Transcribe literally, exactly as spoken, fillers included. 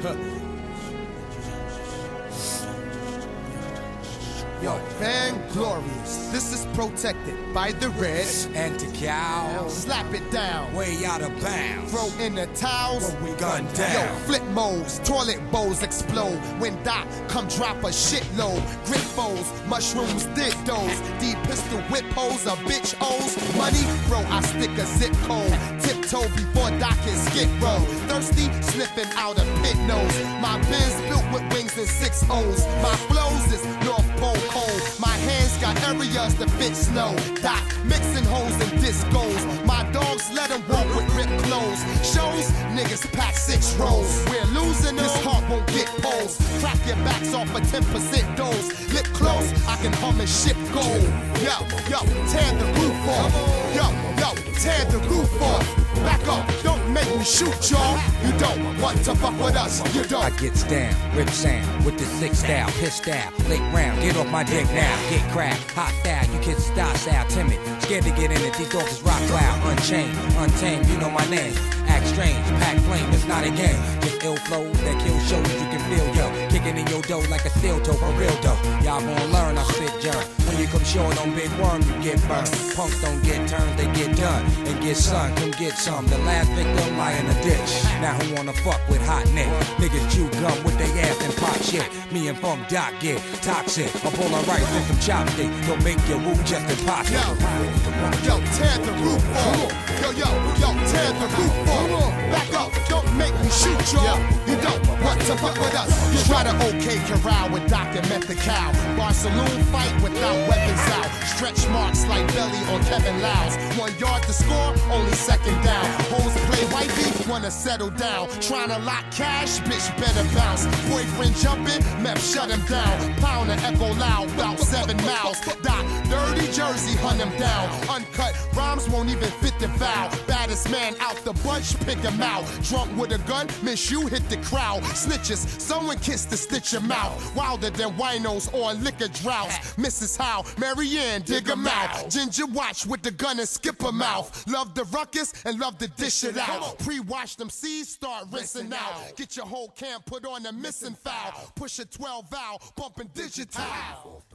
Yo, Vainglorious, this is protected by the red Anti-cow, slap it down, way out of bounds. throw in the towels, we gun down. Yo, flip modes, toilet bowls explode when Doc come drop a shitload. Grip foes, mushrooms, dig those. D pistol whip hoes, a bitch O's. Money, bro, I stick a zip code. Tiptoe before Doc can skip roll. Thirsty, sniffing out a pit nose. My biz built with wings and six O's. My flows is North Pole cold. My hands got areas to fit snow. Doc mixing hoes and discos. My dogs let them walk with ripped clothes. Shows, niggas pack six rolls. We're losing, this heart won't get poles. Crack your backs off a ten percent dose. Lip close, I can hum and ship gold. Yo, yo, tear the roof off. Yo, yo, tear the roof off. Back up, don't make me shoot y'all. You don't want to fuck with us, you don't. I gets down, rip sound, with the six style, piss style, late round, get off my dick now, get crack, hot style, you kids style style, timid, scared to get in it, these dogs is rock loud, unchained, untamed, you know my name, act strange, pack flame, it's not a game, just ill flows that kill shows, you can feel, yo, kicking in your dough like a steel toe, for real though, y'all gon' learn, I spit germ, when you come short on big worm, you get burned, punks don't get turned, they get done, and get sun, come get some, the last victim lie in the ditch, now who wanna fuck with hot neck, niggas chew gum with they ass and pop shit, me and Funk Doc get toxic, a bowl of rice with some chopsticks, don't make your woo just impossible. Yo, yo, tear the roof off. Yo, yo, yo, tear the roof off. Back up, don't make me shoot y'all. You don't want to fuck with us. You try to OK corral with Doctor Methacal. Bar saloon fight without weapons out. Stretch marks like belly on Kevin Lyles. One yard to score, only second down. Hoes play white beef, wanna settle down. Trying to lock cash, bitch better bounce. Boyfriend jumping, Mep shut him down. Pound and echo loud, about seven miles. Doc, dirty Jersey, hunt him down. Uncut rhymes won't even fit the vow. Baddest man out the bunch, pick him out. Drunk with a gun, miss you, hit the crowd. Snitches, someone kiss to stitch him out. Wilder than winos or liquor droughts. Missus Howe, Marianne, dig him out. Ginger watch with the gun and skip him out. Love the ruckus and love to dish it out. Pre-wash them seeds, start rinsing out. Get your whole camp put on a missing foul. Push a twelve valve, bumping digital.